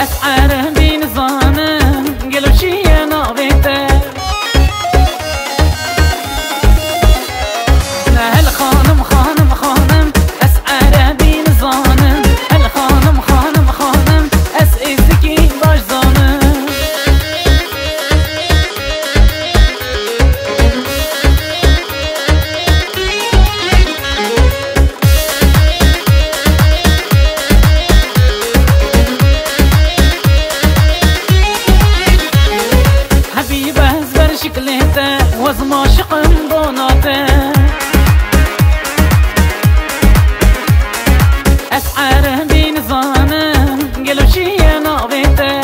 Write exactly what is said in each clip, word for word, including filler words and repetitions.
اسعر بین زانم گلوشی ناویده هل خانم خانم خانم اسعر بین زانم هل خانم خانم خانم اس ایزکی باش زانم شكلته وزما شقم بوناته اسعر بين زانم قلوشي ناويته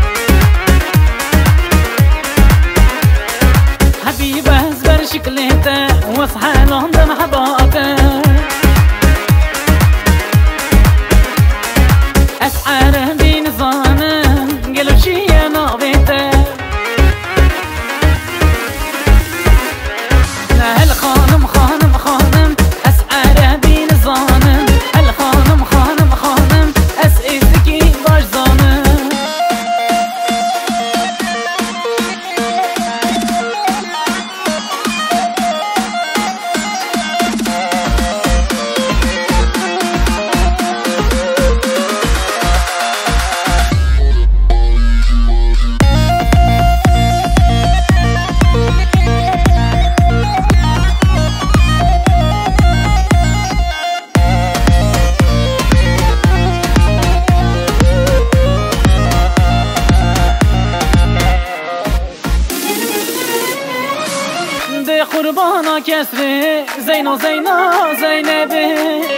حبيبه زبر شكلته وصحالهم دم حباته اسعر بين زانم قلوشي ناويته هل خانم خانم خانم اسعر بین زانم هل خانم خانم خانم اس ایزکی باش زانم قربانا کسری زینو زینا زینبی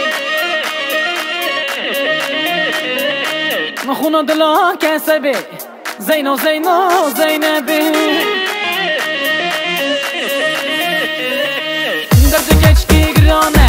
مخونا دلا کسبی زینو زینا زینبی درد کچکی گرانه